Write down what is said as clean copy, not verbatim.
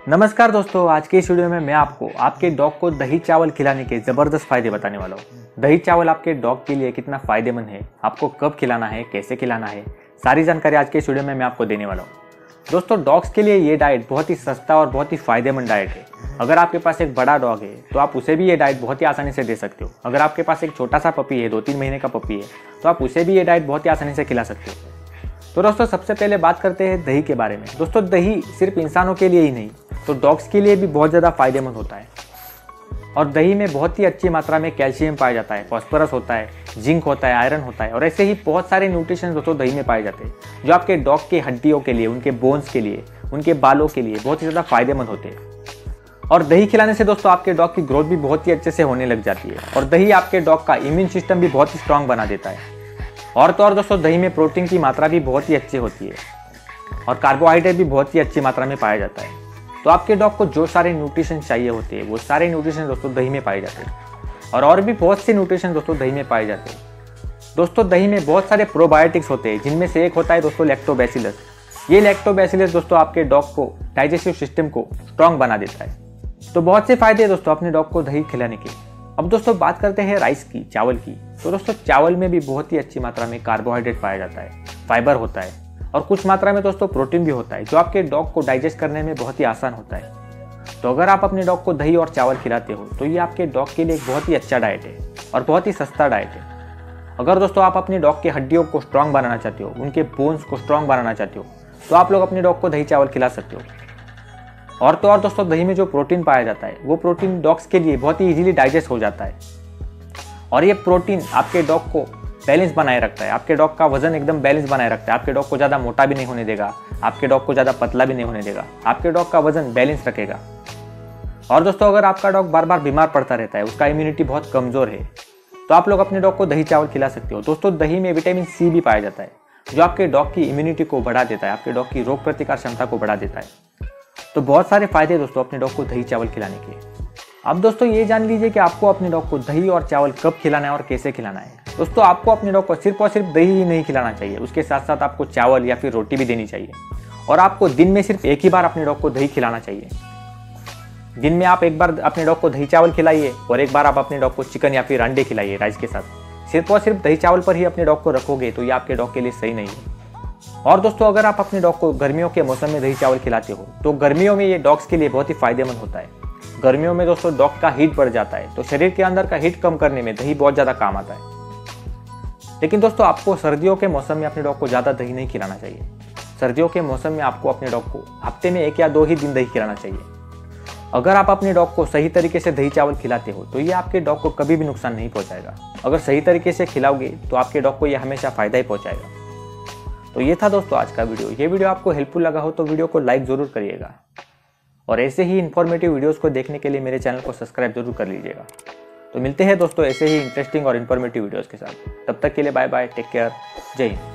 नमस्कार दोस्तों, आज के इस वीडियो में मैं आपको आपके डॉग को दही चावल खिलाने के ज़बरदस्त फायदे बताने वाला हूँ। दही चावल आपके डॉग के लिए कितना फ़ायदेमंद है, आपको कब खिलाना है, कैसे खिलाना है, सारी जानकारी आज के इस वीडियो में मैं आपको देने वाला हूँ। दोस्तों, डॉग्स के लिए ये डाइट बहुत ही सस्ता और बहुत ही फ़ायदेमंद डाइट है। अगर आपके पास एक बड़ा डॉग है तो आप उसे भी ये डाइट बहुत ही आसानी से दे सकते हो। अगर आपके पास एक छोटा सा पपी है, 2-3 महीने का पपी है, तो आप उसे भी ये डाइट बहुत ही आसानी से खिला सकते हो। तो दोस्तों, सबसे पहले बात करते हैं दही के बारे में। दोस्तों, दही सिर्फ इंसानों के लिए ही नहीं तो डॉग्स के लिए भी बहुत ज़्यादा फायदेमंद होता है। और दही में बहुत ही अच्छी मात्रा में कैल्शियम पाया जाता है, फॉस्फोरस होता है, जिंक होता है, आयरन होता है और ऐसे ही बहुत सारे न्यूट्रिशन दोस्तों दही में पाए जाते हैं, जो आपके डॉग के हड्डियों के लिए, उनके बोन्स के लिए, उनके बालों के लिए बहुत ही ज़्यादा फायदेमंद होते हैं। और दही खिलाने से दोस्तों आपके डॉग की ग्रोथ भी बहुत ही अच्छे से होने लग जाती है। और दही आपके डॉग का इम्यून सिस्टम भी बहुत ही स्ट्रांग बना देता है। और तो और दोस्तों, दही में प्रोटीन की मात्रा भी बहुत ही अच्छी होती है और कार्बोहाइड्रेट भी बहुत ही अच्छी मात्रा में पाया जाता है। तो आपके डॉग को जो सारे न्यूट्रिशन चाहिए होते हैं वो सारे न्यूट्रिशन दोस्तों दही में पाए जाते हैं। और भी बहुत से न्यूट्रिशन दोस्तों दही में पाए जाते हैं। दोस्तों, दही में बहुत सारे प्रोबायोटिक्स होते हैं, जिनमें से एक होता है दोस्तों लैक्टोबैसिलस। ये लैक्टोबैसिलस दोस्तों आपके डॉग को डाइजेस्टिव सिस्टम को स्ट्रांग बना देता है। तो बहुत से फायदे हैं दोस्तों अपने डॉग को दही खिलाने के। अब दोस्तों बात करते हैं राइस की, चावल की। तो दोस्तों, चावल में भी बहुत ही अच्छी मात्रा में कार्बोहाइड्रेट पाया जाता है, फाइबर होता है और कुछ मात्रा में दोस्तों प्रोटीन भी होता है, जो आपके डॉग को डाइजेस्ट करने में बहुत ही आसान होता है। तो अगर आप अपने डॉग को दही और चावल खिलाते हो तो ये आपके डॉग के लिए एक बहुत ही अच्छा डाइट है और बहुत ही सस्ता डाइट है। अगर दोस्तों आप अपने डॉग के हड्डियों को स्ट्रांग बनाना चाहते हो, उनके बोन्स को स्ट्रांग बनाना चाहते हो, तो आप लोग अपने डॉग को दही चावल खिला सकते हो। और तो और दोस्तों, दही में जो प्रोटीन पाया जाता है वो प्रोटीन डॉग्स के लिए बहुत ही इजीली डाइजेस्ट हो जाता है। और ये प्रोटीन आपके डॉग को बैलेंस बनाए रखता है, आपके डॉग का वजन एकदम बैलेंस बनाए रखता है, आपके डॉग को ज़्यादा मोटा भी नहीं होने देगा, आपके डॉग को ज़्यादा पतला भी नहीं होने देगा, आपके डॉग का वजन बैलेंस रखेगा। और दोस्तों, अगर आपका डॉग बार बार बीमार पड़ता रहता है, उसका इम्यूनिटी बहुत कमज़ोर है, तो आप लोग अपने डॉग को दही चावल खिला सकते हो। दोस्तों, दही में विटामिन सी भी पाया जाता है, जो आपके डॉग की इम्यूनिटी को बढ़ा देता है, आपके डॉग की रोग प्रतिकार क्षमता को बढ़ा देता है। तो बहुत सारे फायदे दोस्तों अपने डॉग को दही चावल खिलाने के। अब दोस्तों ये जान लीजिए कि आपको अपने डॉग को दही और चावल कब खिलाना है और कैसे खिलाना है। दोस्तों, आपको अपने डॉग को सिर्फ और सिर्फ दही ही नहीं खिलाना चाहिए, उसके साथ साथ आपको चावल या फिर रोटी भी देनी चाहिए। और आपको दिन में सिर्फ एक ही बार अपने डॉग को दही खिलाना चाहिए। दिन में आप एक बार अपने डॉग को दही चावल खिलाइए और एक बार आप अपने डॉग को चिकन या फिर अंडे खिलाइए राइस के साथ। सिर्फ और सिर्फ दही चावल पर ही अपने डॉग को रखोगे तो ये आपके डॉग के लिए सही नहीं है। और दोस्तों, अगर आप अपने डॉग को गर्मियों के मौसम में दही चावल खिलाते हो तो गर्मियों में ये डॉग्स के लिए बहुत ही फायदेमंद होता है। गर्मियों में दोस्तों डॉग का हीट बढ़ जाता है, तो शरीर के अंदर का हीट कम करने में दही बहुत ज़्यादा काम आता है। लेकिन दोस्तों, आपको सर्दियों के मौसम में अपने डॉग को ज़्यादा दही नहीं खिलाना चाहिए। सर्दियों के मौसम में आपको अपने डॉग को हफ्ते में 1 या 2 ही दिन दही खिलाना चाहिए। अगर आप अपने डॉग को सही तरीके से दही चावल खिलाते हो तो ये आपके डॉग को कभी भी नुकसान नहीं पहुँचाएगा। अगर सही तरीके से खिलाओगे तो आपके डॉग को ये हमेशा फ़ायदा ही पहुँचाएगा। तो ये था दोस्तों आज का वीडियो। ये वीडियो आपको हेल्पफुल लगा हो तो वीडियो को लाइक ज़रूर करिएगा और ऐसे ही इन्फॉर्मेटिव वीडियोस को देखने के लिए मेरे चैनल को सब्सक्राइब जरूर कर लीजिएगा। तो मिलते हैं दोस्तों ऐसे ही इंटरेस्टिंग और इन्फॉर्मेटिव वीडियोस के साथ। तब तक के लिए बाय बाय, टेक केयर, जय हिंद।